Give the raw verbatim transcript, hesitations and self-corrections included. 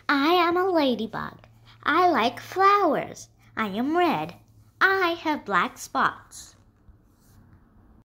I am a ladybug. I like flowers. I am red. I have black spots.